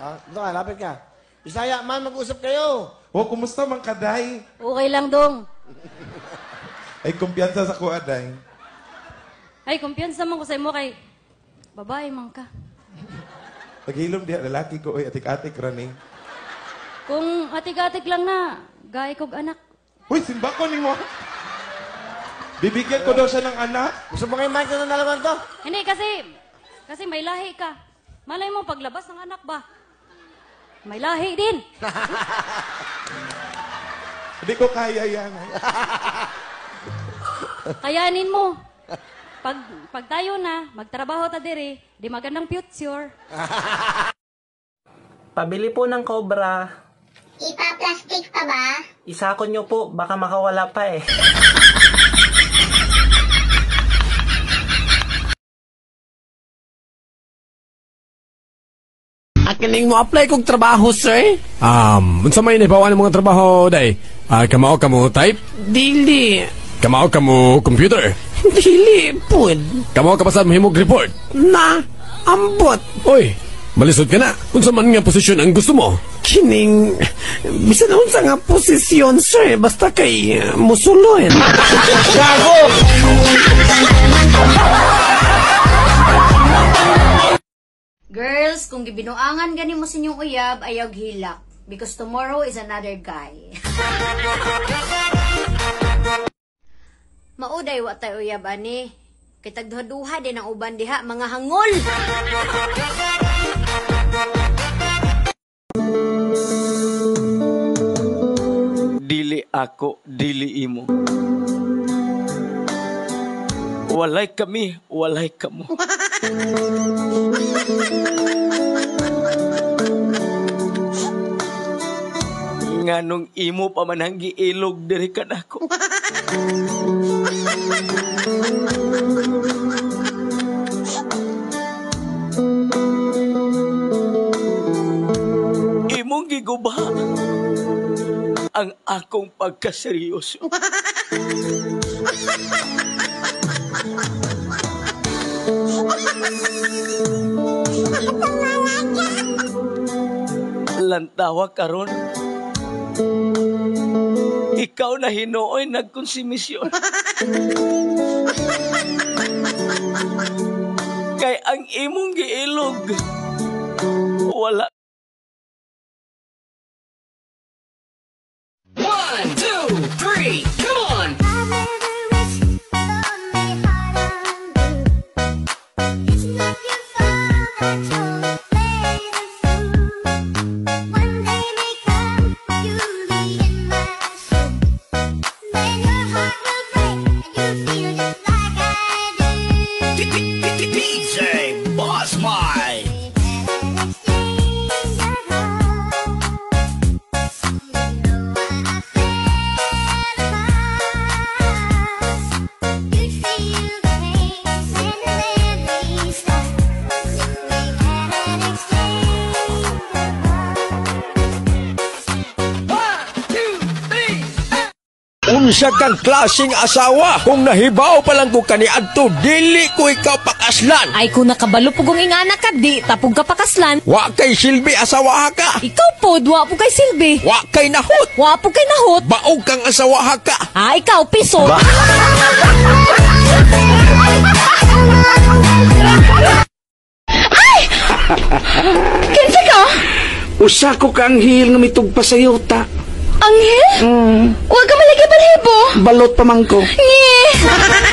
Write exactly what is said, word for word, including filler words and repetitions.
Ah, ito ka, lapit ka. Bisaya man, mag-usap kayo. O, kumusta man ka, day? Okay lang, dong. Ay, kumpiyansa sa kuha, day. Ay, kumpiyansa man ko sa imo kay babae man ka. Paghilom diya, lalaki ko, oy, atik-atik, rani. Kung atik-atik lang na, gay kog anak. Uy, simba ko ni mo. Bibigyan ko daw siya ng anak. Gusto mo kayo mic na nalaman to? Hindi, kasi, kasi may lahi ka. Malay mo, paglabas ng anak ba? May lahi din. Hindi ko kaya yan. Kayanin mo. Pag, pag tayo na, magtrabaho ta diri, di magandang future. Pabili po ng Cobra. Ipa-plastic pa ba? Isakon nyo po, baka makawala pa eh. Akining mo apply kong trabaho, sir? Um, unsa may nabawa ng mga trabaho, day? Ah, kamao kamo type? Dili. Kamao kamo computer? Dili, pud. Kamao ka pa sa mahimog report? Na, ambot. Oy, malisod ka na. Unsa man nga posisyon ang gusto mo? Kining, bisan na unsa nga posisyon, sir. Basta kay uh, musulon. Gago! Girls, kung gibinuangan gani mo sa inyong uyab, ayaw hilak. Because tomorrow is another guy. Mauday wa tayo uyab, ani. Kay tagduha-duha din ang uban diha, mga hangol! Dili ako, dili imo. Walay kami, walay kamo. Nganong imo pa man ang giilog diri kadako. Imong giguba ang akong pagkaseryoso. Lantawa karon. Ikaw na hinooy nagkonsumisyon. Kay ang imong giilog wala. One, two, three, come on! Unsa kang klaseng asawa? Kung nahibaw pa lang ko kaniadto, dili ko ikaw pakaslan. Ay kung nakabalo pugong ingana ka, di tapog ka pakaslan. Wa kay silbi asawa ka. Ikaw pod, wa po kay silbi. Wa kay nahot. Wa po kay nahot. Baog kang asawa ka. Ah, ikaw piso. Ay! Kinsa ka? Usa ko kang hil nga mitugpa sa yuta. Anghel? Mm. Huwag ka malagay balibo. Balot pa man ko. Nge!